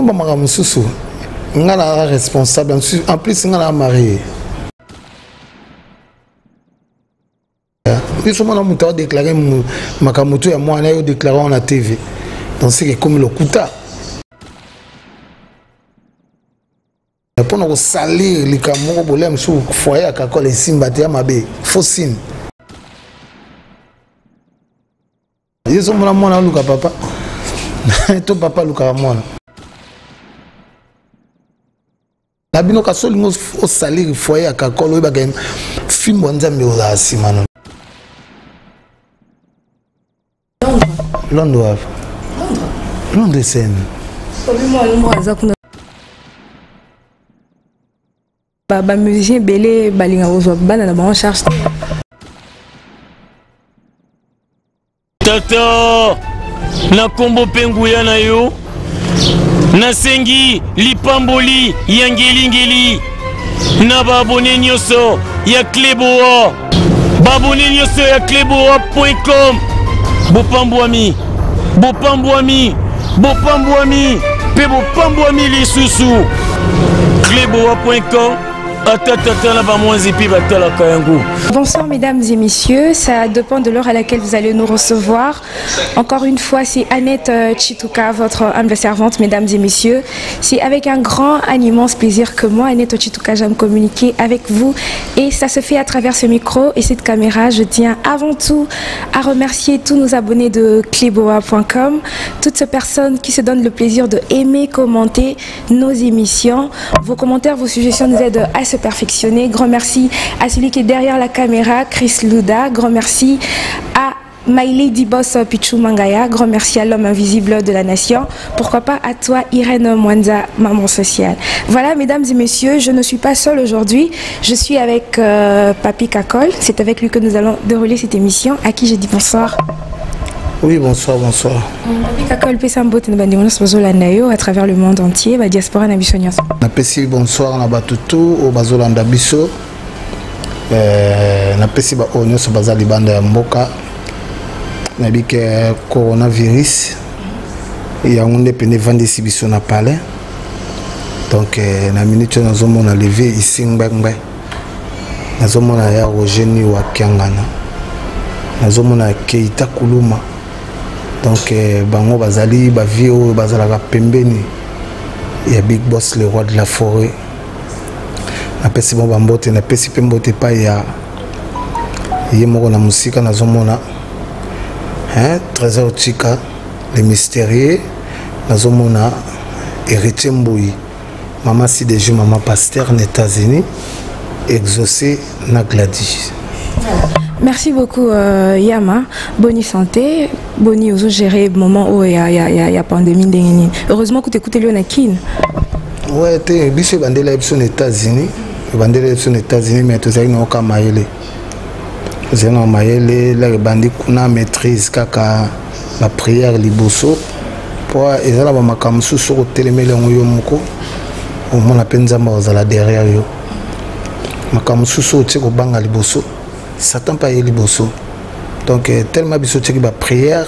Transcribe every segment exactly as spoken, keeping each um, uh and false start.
ba makamu susu ngala responsable en plus ngala marié ils sont mon muta déclaré makamuto ya moi na yo déclaré en la T V donc c'est comme le kuta pour nous salir les camerounais bolem sur foyer à kakol et simbati mabe faux signe ils sont mon moi luka papa to papa luka moi la bino ka solingo au salir foyer à kakol ou ba game film bonza mi oza simano Londres Londres scène ba ba musicien belé balinga ozo bana na ba charge tata na kombo penguya na yo na sengi lipamboli yangelingeli na babone nyoso ya Kleboa babone nyoso ya kleboa point com bopambwami bopambwami bopambwami pe bopambwami lisusu kleboa point com. Bonsoir mesdames et messieurs, ça dépend de l'heure à laquelle vous allez nous recevoir. Encore une fois, c'est Annette Chituka, votre humble servante, mesdames et messieurs. C'est avec un grand, un immense plaisir que moi, Annette Chituka, j'aime communiquer avec vous. Et ça se fait à travers ce micro et cette caméra. Je tiens avant tout à remercier tous nos abonnés de kleboa point com, toutes ces personnes qui se donnent le plaisir de aimer, commenter nos émissions. Vos commentaires, vos suggestions nous aident à se perfectionner. Grand merci à celui qui est derrière la caméra, Chris Luda. Grand merci à My Lady Boss Pichou Mangaya. Grand merci à l'homme invisible de la nation. Pourquoi pas à toi, Irène Mwanza, maman sociale. Voilà, mesdames et messieurs, je ne suis pas seule aujourd'hui. Je suis avec euh, Papi Kakol. C'est avec lui que nous allons dérouler cette émission. À qui je dis bonsoir. Oui, bonsoir, bonsoir. Papi Kakol, Pessambo, à travers le monde entier, la diaspora Nabissonias. Napesi bonsoir na batutu au bazolanda biso. Euh napesi ba onyo so bazali banda ya mboka. Nabike coronavirus. Ya ngunde pene vande sibiso na palais. Donc na minute nazomona lever ici ngba. Nazomona ya Rogeni wa Kiangana. Nazomona Keita Kuluma. Donc bango bazali ba vio bazala pembeni ya Big Boss le roi de la forêt na pesi bon bambote na pesi pembote pa ya yemoko na musika na zomona hein Trésor Chika le mystérieux na zomona Héritier Mboui maman si déjà maman pasteur aux États-Unis exaucé na Gladys. Merci beaucoup euh, Yama, bonne santé, bonne aux gérer le moment où il y a il y a pandémie. Heureusement que tu écoutes le Nakin. Ouais, tu biche bandela aux États-Unis, bandela aux États-Unis mais tu sais non ka maïle. C'est non maïle la bandi kuna maîtrise kaka la prière liboso pour ezala ba makamsu sur telemele ngoyo moko. Au moins la penza mazala derrière yo. Makamsu sur tiko banga liboso. Satan pas y liboso. Donc tellement biso tiki ba prière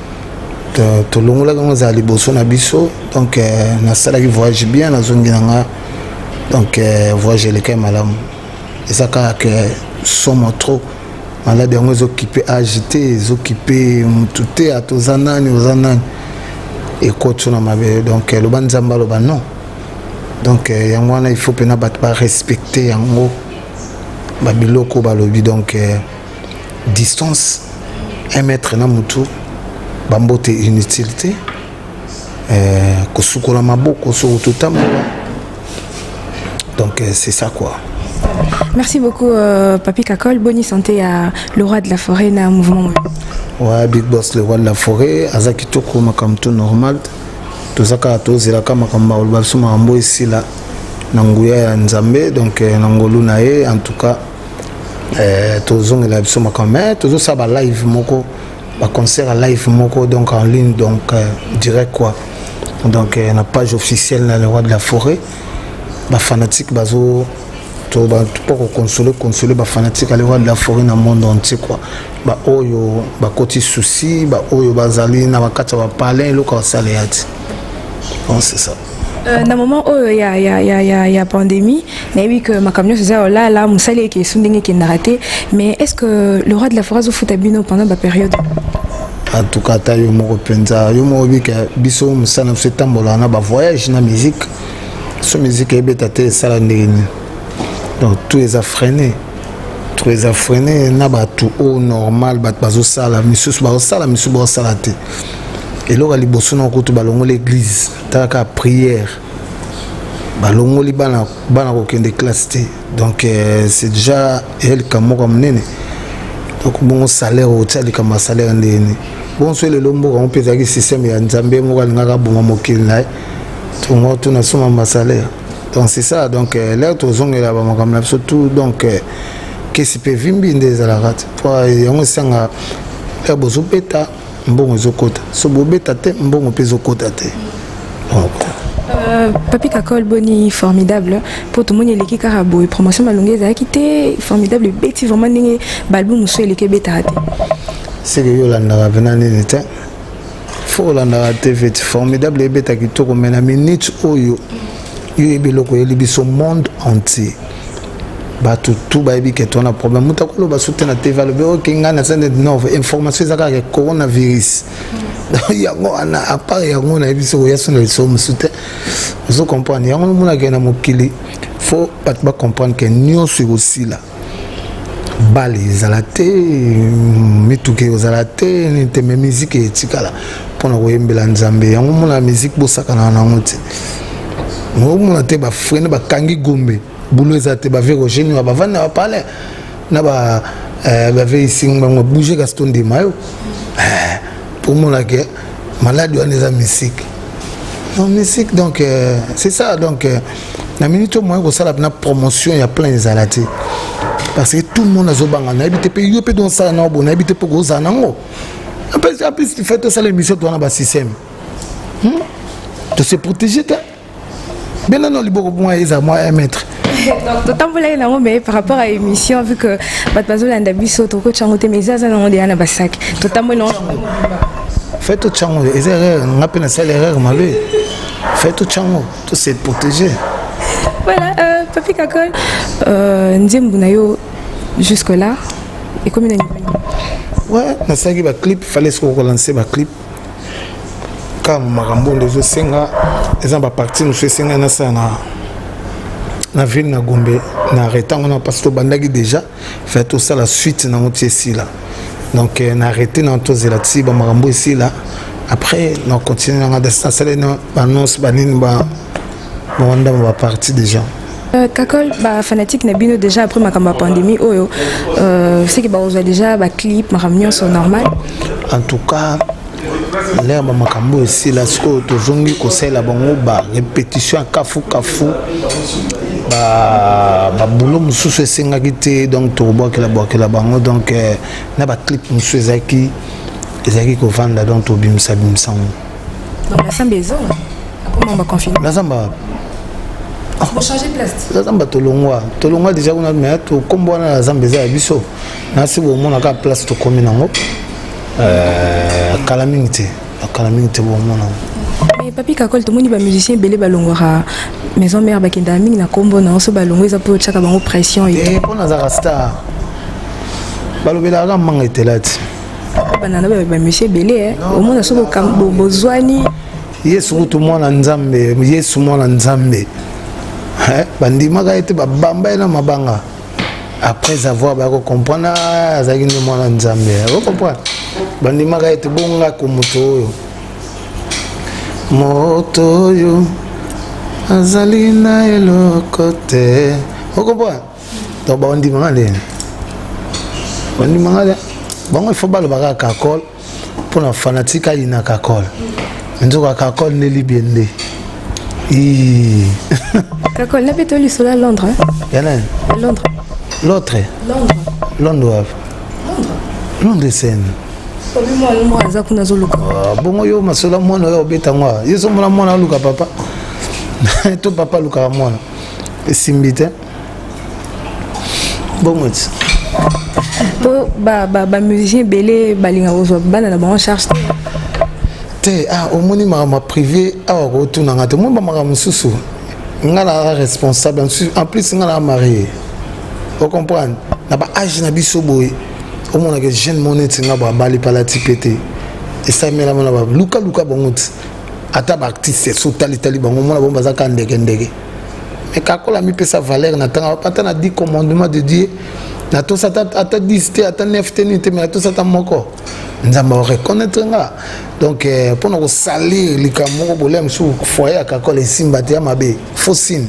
to longola quand za liboso na biso donc na sala qui voyage bien na zone nganga donc voyage le kai malam et ça que sommes trop malade on est occupé agité occupé tout à tozanani ozanani et coach na mabe donc le banzamba lo ban non donc yango il faut pena bat pas respecter yango babiloko balobi donc euh, distance un mètre na mutu bambote inutilité euh kosukola maboko so totama donc euh, c'est ça quoi. Merci beaucoup euh, Papi Kakol, bonne santé à le roi de la forêt na mouvement. Ouais, Big Boss le roi de la forêt azaki toko makamto normal tozaka tozela kama kama olbaso mambo ici là nanguya ya nzambe donc nangolu na ye en tout cas euh tozong la biso makame tozo ça ba live moko ba concert à live moko donc en ligne donc euh, direct quoi donc euh, na page officielle na le roi de la forêt ba fanatique bazo to ba pour consoler consoler ba fanatique à le roi de la forêt na monde entier quoi ba oyo ba koti souci ba oyo bazali na bakata ba parler lo ka sala yati donc c'est ça. Euh, dans le moment où il y a, y a, y a, y a, y a pandémie, oui que ma camion se disait là là mon salaire qui est soudé qui est raté, mais est-ce que le roi de la forêt au foot abino pendant la période? En tout cas, ta yo mo penza yo mo bi que biso musana setambola na ba voyage na musique. Ce musique est bête à te sala ndeni. Donc tous les a freiné. Tous les a freiné na ba tout au normal ba bazo sala monsieur ba sala monsieur ba sala te. Et là li bosso na ko to balongo l'église, ta ka prière. Balongo li bana bana ko kende classe te. Donc euh, c'est déjà elle comme comme nene. Donc bon salaire au tsali comme salaire ndeni. Bon soit le lombo on peut dire système ya nzambe mo ka ngaka bonga mokili na. Tout le monde tourne sur ma salaire. Donc c'est ça. Donc là tous on est là bas comme là surtout donc qu'est-ce que vimbi des alarat. Pour on sanga la bozo beta mbongo zokota. So bo beta te mbongo pe zokota te. Donc Euh, Papi Kakol Boni formidable pour tout le monde les carabo promotion malongaise a quitté formidable bêti vraiment n'ingé balbou monsieur les bêta c'est que Yolanda venant n'était faut Yolanda T V formidable bêta qui tourne mais la minute où yo yo ebeloko elibi son monde entier ba tout tout ba ebi que ton a problème mutakolo ba soutenir T V le béo kinga na sende nove information za ka coronavirus yango ana à part yango na ebi so ya son le so musute vous comprenez yango mona ke na mokili faut pas pas comprendre que nous c'est aussi là bali zalate mituke zalate ni te musique etikala pona ko yembela nzambe yango mona musique bosaka na na ngote ngo mona te ba frene ba kangi gombe boulot ezate ba vérogène ba vana ba parler na ba ba veising ba bouger gaston de mayo pour mona ke malade on les musique non musique donc euh, c'est ça donc euh, la minute au moins que ça la promotion il y a plein de zalate parce que tout le monde a zobanga na habite pe yo pe don ça na bon habite pe go za nango après après tu fais tout ça l'émission toi na ba système hmm? De se protéger ta bien non liboko pour moi ils à moi un mètre donc tout temps voulait non mais par rapport à l'émission vu que bat bazo landa biso to ko changote mais ça non de ana basak tout temps non fait tout chango les erreurs on appelle ça l'erreur mabe fait tout chango tout se protéger. Voilà, euh, Papi Kakol, euh, Nzembu Nayo jusque là, et combien d'années? Ouais, na sagi ba clip, fallait se relancer ba clip. Comme Marambo les autres senga, les amba parti nous fait senga na ça na na ville na Gombe, na arrêté on a passé au bandagi déjà, fait tout ça la suite na montier ici là. Donc on a arrêté dans tous les là-dessus, ba Marambo ici là. Après on continue dans la distance, les annonce banine ba on va partir déjà. Euh, Kakol, bah, fanatique Nabino déjà après ma pandémie, oh yo, euh, c'est que bah on a déjà bah clip, ma réunion sont normales. En tout cas, l'air bah ma cambo ici là, ce que tu zongi conseil là, bon bah répétition à kafou kafou, bah bah boulot monsieur c'est singagité donc tu bois que la bois que la bango donc na bah clip monsieur Zaki, Zaki qu'on vend là donc tu bim ça bim ça. Donc la sambezo, comment on va confiner? La samba. Pour changer de place. La zamba tolongwa tolongwa déjà on a mais to kombo na la zamba za biso na si bo mona ka place to komi nango euh calamité calamité bo mona. Mais Papi Kakol to moni ba musicien belé balongora maison mère bakenda mingi na kombo na so balongo eza po chaka bango pression et pour na za star balobela ga manga etelati banana ba monsieur belé au mona so bo bozwani yesu to mona nzambe yesu mona nzambe. Bandi maga été bamba na mabanga après avoir ba comprendre azaki ni mwana nzambe vous comprenez bandi maga été bonga ko moto oyo moto yo azali na elokote vous comprenez donc bandi maga le bandi maga le bon il faut ba le baga Kakol pour la fanatique ina Kakol nzoka Kakol ne libiende. Kakol, n'a pas été sur la Londres. Yann. Londres. L'autre. Londres. Londres. Londres c'est. Moi, moi, ça qu'on a zolo. Bon, yo, ma sola moi, no beta moi. Yo, so moi, moi, na luka papa. Tout papa luka moi. Simbite. Bon, moi. Pour ba ba ba musicien belé balinga ozo bana na bon charge. te ah omoni ma privé ah retourna ngate mo ba maka mususu ngala responsable en plus ngala marié vous comprenez na ba âge na biso boy au moins que jeune monete nga ba bali pala tipete et ça me la mona ba luka luka bongout ata ba artiste so tali tali bango mona bomba za kandeke ndeke mais kakola mi pesa valeur na tanga pata na dix commandements de Dieu na to sata ata dix te ata neuf te ni te mais to sata moko nzamba reconnaître nga donc pour nous salir likamoko bolem sou foyer kakola simba te mabe faucine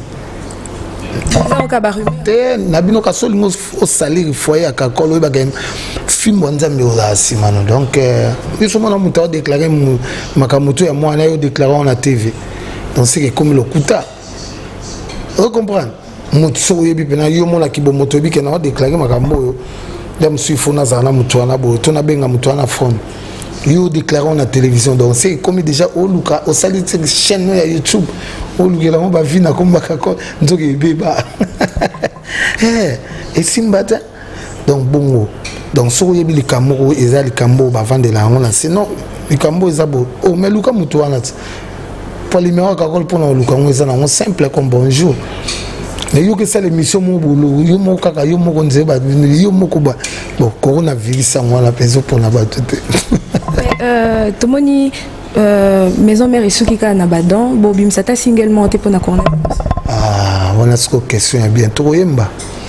te nabino kasolingo au salir foyer kakola ba game film nzambe ola simano donc biso mona muta déclarer makamutu ya mwana yo déclarer na T V donc c'est comme le kuta vous comprenez mutu yebi pena yo mona kibo moto bi ke na déclarer makambo yo dem suifo na zana mutu na bo to na benga mutu na phone yo déclarer na télévision donc c'est comme déjà au luka au salir cette chaîne ya YouTube au luka on ba vina comme bakako nzoke beba eh et simbata donc bongo donc so yebi likambo eza likambo ba vendre la ngona sinon likambo eza bo o mais luka mutu wana pour numéro kakol pour na luka ngeza na simple comme bonjour mais yo que ça l'émission mo bolo yo mo kaka yo mo konze ba yo mo ko ba bon coronavirus en la peso pour na ba tout euh tomoni euh maison mère isuki ka na badan bo bim sata single monté pour na coronavirus ah on a ce question bien to yemba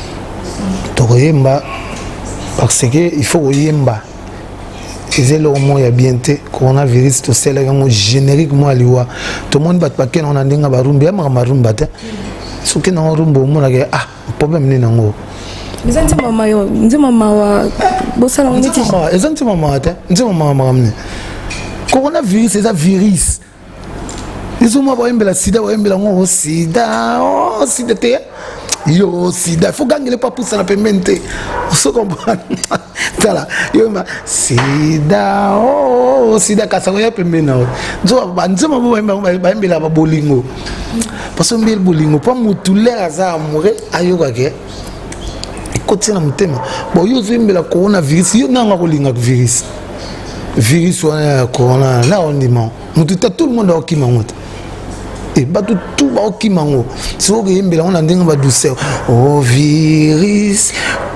to yemba parce que il faut yemba c'est le moment ya bien te coronavirus to c'est le générique moi liwa tout le monde bat pa ken on a ndinga barumba ma marumba te ce qui n'a rumbo mona ke ah problème ni nango nzanti mama yo nzanti mama wa bosala ngiti mama nzanti mama te nzanti mama mama coronavirus c'est un virus ils ont moi mbela sida wa mbela ngo sida oh sida te yo sida faut gagner pas pour ça la pemmente on comprend tala yo ma sida oh sida ka sa ya pemena nzo banzo mama ba mbela ba bolingo parce que mbel bolingo pas mutulera za amoureux ayoka ke côté na mutema bon yo zimbela coronavirus yo nanga kolinga virus virus wana corona na ondima mututa tout le monde a okima ngoto et ba tout tout ba okima ngo so ke mbela on ndinga ba douceur oh virus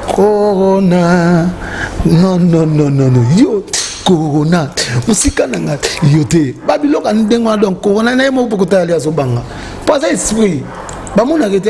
corona non non non non non yo corona musika nanga yo te babiloka ndengo donc corona na mo pokota ali azobanga pas esprit ba mona kete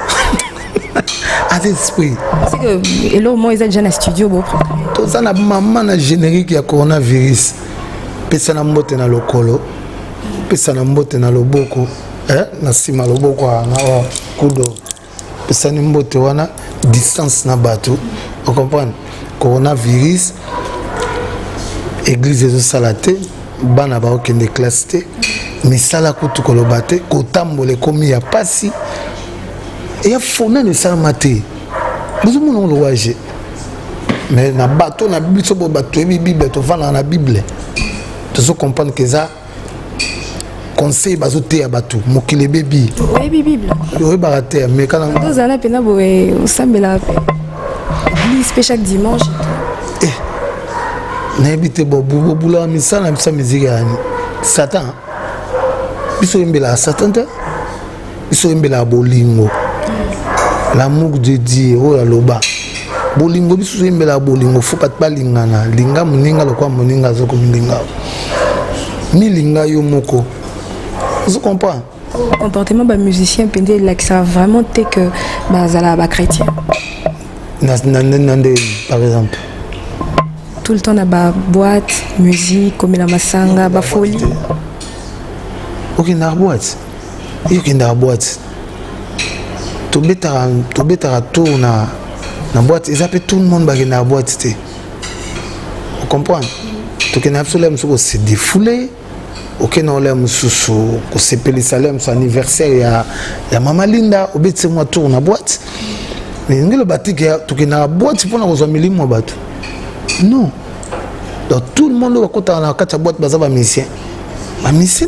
à esprit parce que et là au moins ils ont déjà un studio bon tout ça na maman na générique ya coronavirus pesa na mbote na lokolo pesa na mbote na loboko eh na sima loboko na kudo pesa ni mbote wana distance na bato vous comprenez coronavirus église de salate bana ba okende classe te misala kutu kolobate kotambole komi ya pasi et ya fona ne sa maté nous on le voyage mais na bateau na bible so bateau et bible to vana na bible tu so comprendre que ça conseil bazote ya bateau mokile bebi oui bible oui baraté mais quand on nous ala pena boé osambela pe église pe chaque dimanche eh na habité bobu bobula misala misa musique yani satan biso mbela satan te biso mbela bolingo l'amour de Dieu oh la loba bolingo biso mbela bolingo faut pas balingana linga muninga lokwa muninga zoko muninga mi linga yo moko vous comprenez comportement ba musicien pendé là que ça vraiment té que ba zala ba chrétien na na par exemple tout le temps na ba boîte musique comme la masanga ba folie ok na boîte et ok na boîte to beta to beta tour na na boîte ils appellent tout le monde ba na boîte té vous comprenez to que na absolument so se défouler ok na ole mususu ko sepeli salem son anniversaire ya ya mama Linda obetse moi tour na boîte mais ngelo batike to que na boîte pour na ko zo milimo bato non donc tout le monde va kota na kata boîte baza ba musicien ba musicien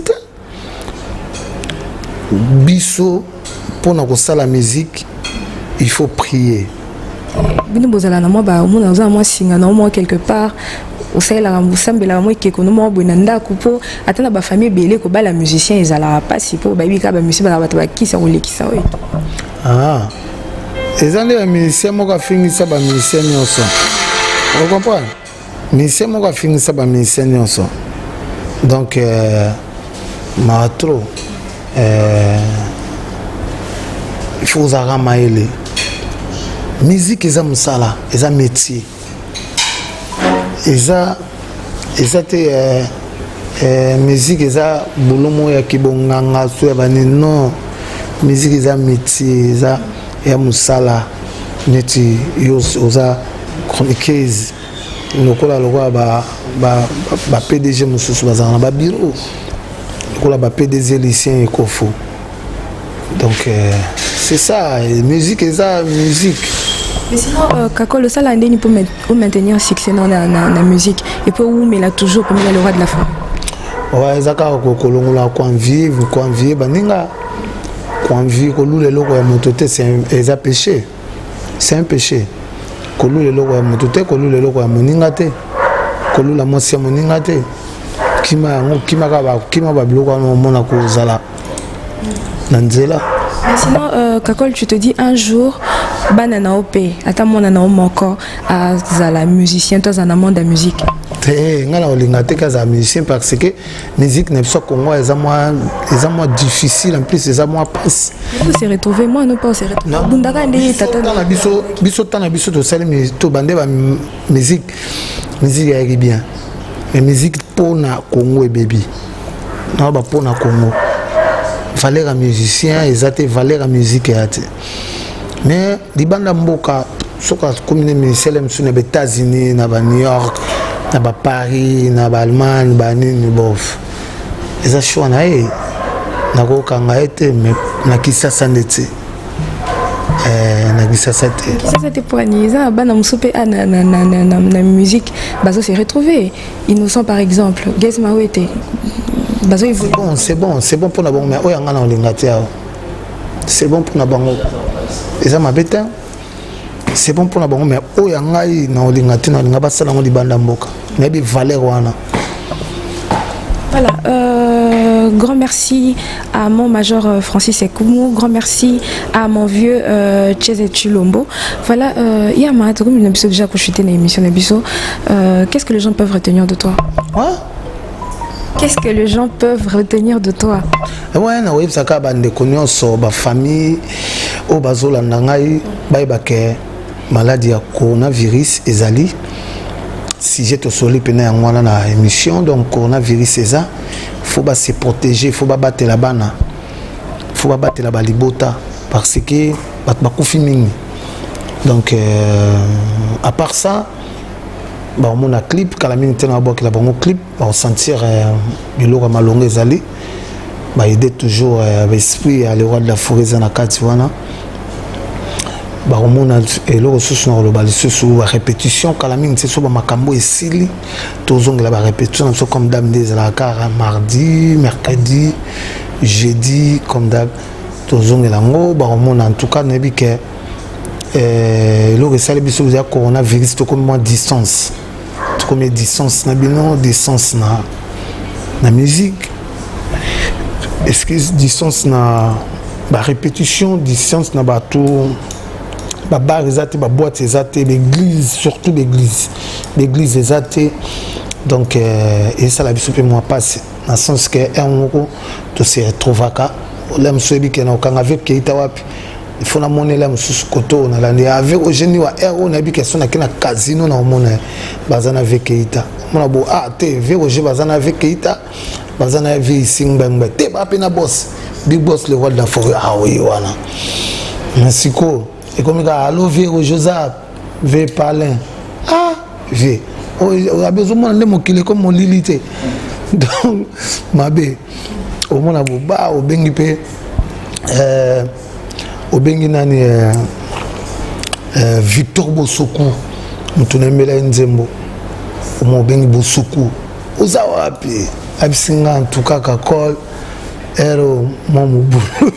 biso pour na ko sala musique il faut prier bino bozala na moi ba mona za moi singa na moi quelque part au sein la ramboussambe la moi qui konomo bonanda kupo atana ba famille belé ko ba la musicien ezala pas si po ba bika ba musicien ba ba ki sa rolé ki sa oui ah ezali ba musicien moko fingisa ba musicien nyonso vous comprenez musicien moko fingisa ba musicien nyonso donc euh, Mahatro euh, il faut vous arramailler musique eza musala eza métier eza eza te euh, euh, musique eza bulumo ya kibonganga so ya bani non musique eza métier eza ya musala neti yo oza chroniqueuse lokola lokola ba ba ba P D G mususu bazana ba bureau lokola ba P D G lycéen ekofo donc euh, c'est ça musique eza musique. Mais sinon, euh, Kako, le seul indé pour maintenir succès dans la, la, la musique et pour où mais là toujours pour le roi de la femme. Ouais, zaka ko kolongola ko vivre, ko vivre, baninga ko vivre ko lule loko ya motote c'est un un péché. C'est un péché. Ko lule loko ya motote, ko lule loko ya moninga te. Ko lula mosia moninga te. Kima ngo kima ka ba kima ba biloko no mona ko zala. Nanzela. Mais sinon, euh, Kakol, tu te dis un jour, banana op, attends mon nana encore à la musicien, toi en amont de la musique. Eh, ngala olingate kaza musicien parce que musique n'est pas Congo, les moins, les moins difficile en plus, les moins passe. On s'est retrouvé, moi non pas on s'est retrouvé. Bundaka ndé tata na biso, biso tana biso to sale mais to bande ba musique, musique est bien. Mais musique pour na Congo et baby. Non ba pour na Congo. Valeur à musicien et valeur à musique mais les bandes mboka soka comme les musiciens sont aux États-Unis na ba New York na ba Paris na ba Allemagne ba nini bof eza choix na e na ko kanga ete mais na kisasa ndete euh na kisasa te kisasa te pour aniza bana musope na na na na na musique bazo se retrouver innocent par exemple Gesma wete. C'est bon, c'est bon, c'est bon pour la bonne, mais oh, y'en a en Lingatia. C'est bon pour la bonne. Et ça m'a bête. C'est bon pour la bonne, mais oh, y'en a en Lingatia, on n'a pas ça dans les bandes d'Amboka. Mais il valait Wana. Voilà. Euh, grand merci à mon major euh, Francis Ekoumou. Grand merci à mon vieux euh, Tchèze Chulombo. Voilà. Il y a un comme une émission déjà que je suis dans l'émission Nebiso. Qu'est-ce que les gens peuvent retenir de toi? Quoi? Qu'est-ce que les gens peuvent retenir de toi? Ouais, na web saka bande konyo so ba famille o bazola nangai bay bake maladie ya coronavirus ezali si j'ai to soli pena ya ngwana na émission donc coronavirus eza faut ba se protéger faut ba battre la bana faut ba battre la balibota parce que bat ba kufi mingi donc euh, à part ça bah on a clip quand la minute na boki la bon clip on sentir biloko malongo ezali bah aider toujours l'esprit à le roi de la forêt na kati wana bah on a eloko susu na loba lisusu ba répétition quand la minute so ba makambo esili tozonga la ba répétition so comme dame des la car mardi mercredi jeudi comme d'hab tozonga la ngo bah on en tout cas nebi que euh eloko esali biso ya coronavirus to comme distance comme distance na bino distance na na musique excuse distance na ba répétition distance na ba tout ba bar ezate ba boîte ezate l'église surtout l'église l'église ezate donc euh, et ça la biso pe moi passe dans sens que un moko to se retrouvaka là monsieur bi kena okanga avec keita wapi il faut na monnaie là mususu koto na landi avec ogeni wa ero na bi question na kina casino na mona bazana avec keita mona bo ah te ve oje bazana avec keita bazana avec singba te ba pe na boss big boss le roi de la forêt ah oui wana merci ko et comme ça allo ve ojoza ve palin ah ve o a besoin de mo kile comme mon lilité donc mabe au mona bo ba o bengi pe euh obengi nani euh, euh, Victor Bosoku mutunemela nzembo omo obengi Bosoku oza wapi abisinga en tout cas Kakol ero momo bulu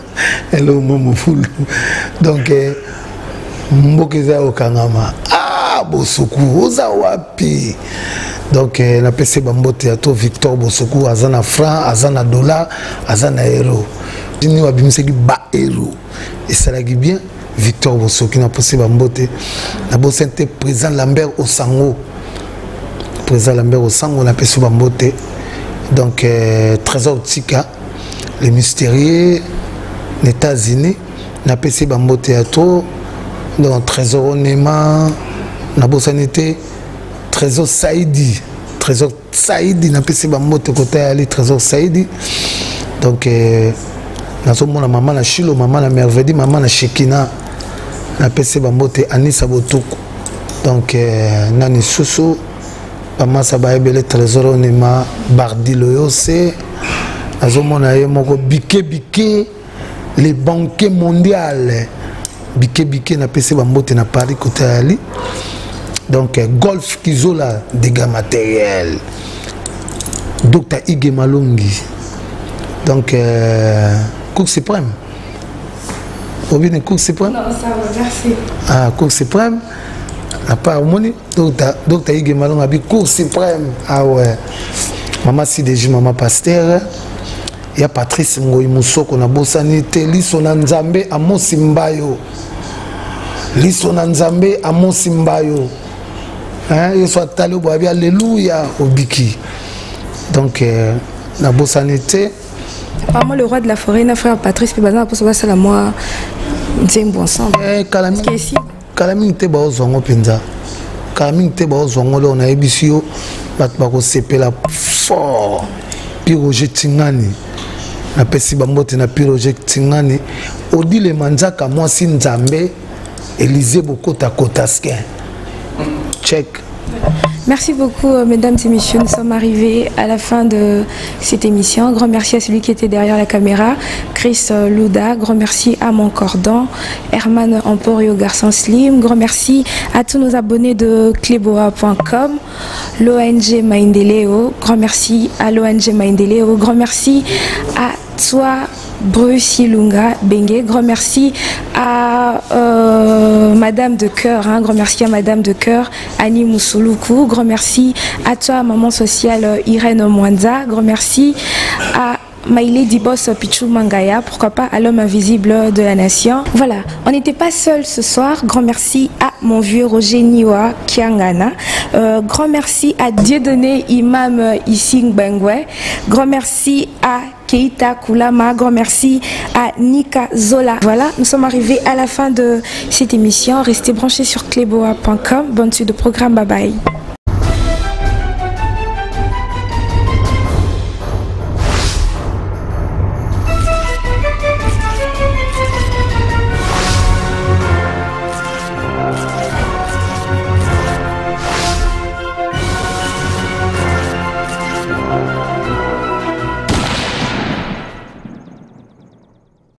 elo momo fulu donc euh, mbokeza okangama ah Victor Bosoku, Oza Wapi. Donc, on a passé Bambote à toi, Victor Bosoku, Azana franc, Azana dollar, Azana euro. Nous avons dit que ba euro. Et ça l'a bien, Victor Bosoku, on a passé Bambote. On a passé président Lambert Osango. Président Lambert Osango, on a passé Bambote. Donc, euh, Trésor Tika, les mystérieux, les États-Unis, on a passé Bambote à toi. Donc, Trésor Nema, on a passé Trésor Saïdi. Trésor Saïdi, on a passé Bambote côté Ali, Trésor Saïdi. Donc, euh, on a passé maman na Chilo, maman na Merveille, maman na Shekina, on a passé Bambote Anissa Botoko. Donc, euh, Nani Soussou. Maman Sabaïbele Trésor Nema Bardi Loyose Azomona Moko Biké Biké les banquiers mondiaux Biké Biké na P C Bambote na Paris côté Ali. Donc Golf Kizola dégâts matériels Docteur Ige Malongi. Donc euh, Cour suprême. Vous avez une Cour suprême? Non, ça va, merci. Ah, Cour suprême. À part Moni, docteur Ige Malongi a dit Cour suprême. Ah ouais. Maman Sidéji, maman Pasteur. Il y a Patrice Ngoyi Moussoko na Bosanité. Liso na Nzambe à Mosimbayo. Liso na Nzambe à Mosimbayo. Hein, il soit allé au Babi, alléluia, au Biki. Donc, euh, na Bosanité. Apparemment, le roi de la forêt, notre frère Patrice Pibazan, pour savoir ça, la moi, nous ensemble. Eh, Kalami. Kalami te ba ozongo penza. Kalami te ba ozongo lo na ebisio bat ba ko sepela fort. Piroje Tingani. Na pesi Bambote na Piroje Tingani. Odile Manzaka mwasi Nzambe Élisée Bokota Kotaskin. Check. Merci beaucoup, mesdames et messieurs. Nous sommes arrivés à la fin de cette émission. Un grand merci à celui qui était derrière la caméra, Chris Louda. Grand merci à mon cordon, Herman Emporio Garçon Slim. Grand merci à tous nos abonnés de Kleboa point com, l'O N G Maendeleo. Grand merci à l'O N G Maendeleo. Grand merci à toi, Bruce Lunga Bengue. Grand merci à euh, Madame de Cœur, hein. Grand merci à Madame de Cœur, Annie Moussouloukou. Grand merci à toi, Maman Sociale Irène Mwanza. Grand merci à Maïlé Dibos Pichou Mangaya, pourquoi pas à l'homme invisible de la nation. Voilà, on n'était pas seul ce soir. Grand merci à mon vieux Roger Niwa Kiangana. Euh, grand merci à Dieudonné Imam Issing Bengwe. Grand merci à Keita Koulama. Grand merci à Nika Zola. Voilà, nous sommes arrivés à la fin de cette émission. Restez branchés sur Kleboa point com. Bonne suite de programme. Bye bye.